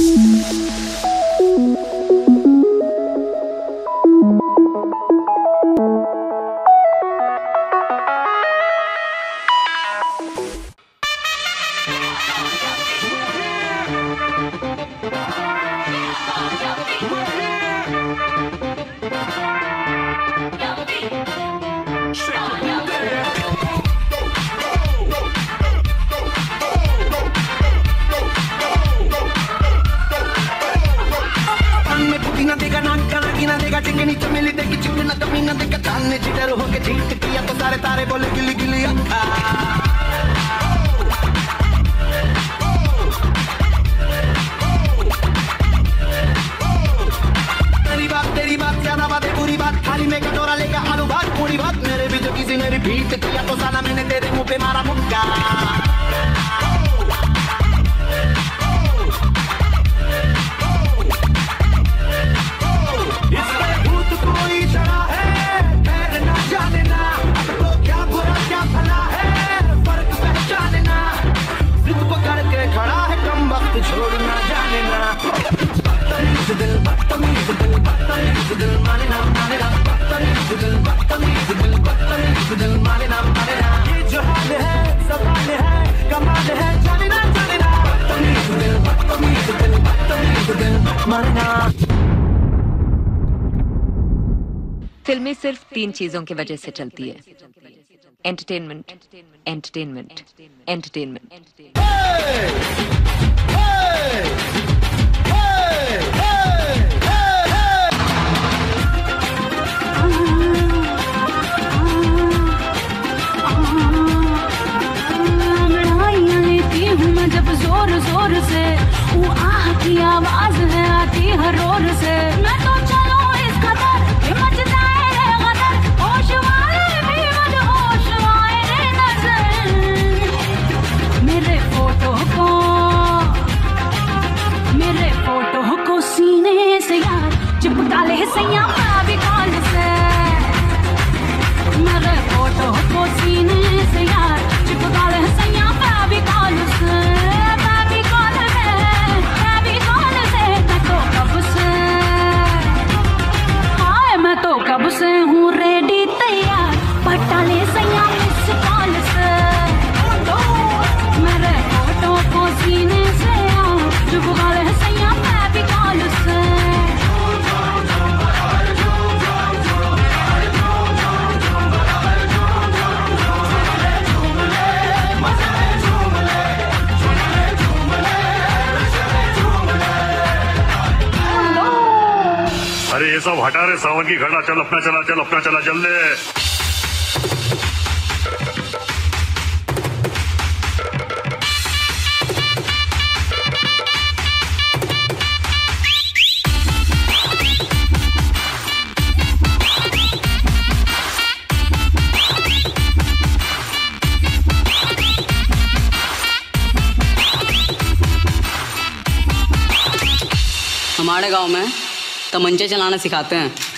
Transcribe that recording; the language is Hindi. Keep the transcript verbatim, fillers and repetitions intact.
चिकनी चमेली देगी चिकना कमीना देगा चांदने चिटर होके चीट किया तो सारे तारे बोले गिली गिली अक्खा। तेरी बात तेरी बात ज्यादा बात है पूरी बात खाली में कटोरा लेगा आलू भात पूरी बात मेरे भी जो किसी ने रिपीट किया तो साला मैंने तेरे मुंह पे मारा मुक्का। छोड़ना जाने ना बदतमीज दिल बदतमीज दिल बदतमीज दिल माने ना माने ना बदतमीज दिल बदतमीज दिल बदतमीज दिल माने ना माने ना ये जो हाल है सवाल है कमाल है जाने ना जाने ना बदतमीज दिल बदतमीज दिल बदतमीज दिल माने ना। फिल्में सिर्फ तीन चीजों की वजह से चलती है, एंटरटेनमेंट, एंटरटेनमेंट, एंटरटेनमेंट। जब जोर जोर से वो आह की आवाज है आती हर रोर से मैं तो चलूं इस कदर कि मच जाए रे गदर होश वाले भी मदहोश आए रे नजर मेरे फोटो को मेरे फोटो को सीने से यार चिपका ले सैया भी कॉल से मेरे फोटो को सीने से यार चिपका ले सैया भी कॉल से कब से हूँ रेडी तैयार पटाले सैया मिस कॉल से मेरे फोटो को सीने से चुपका ले सैया मैं भी कॉल से। अरे ये सब हटा रे सावन की घड़ा, चल अपना चला चल अपना चला चल ले। हमारे गांव में तमंचे चलाना सिखाते हैं।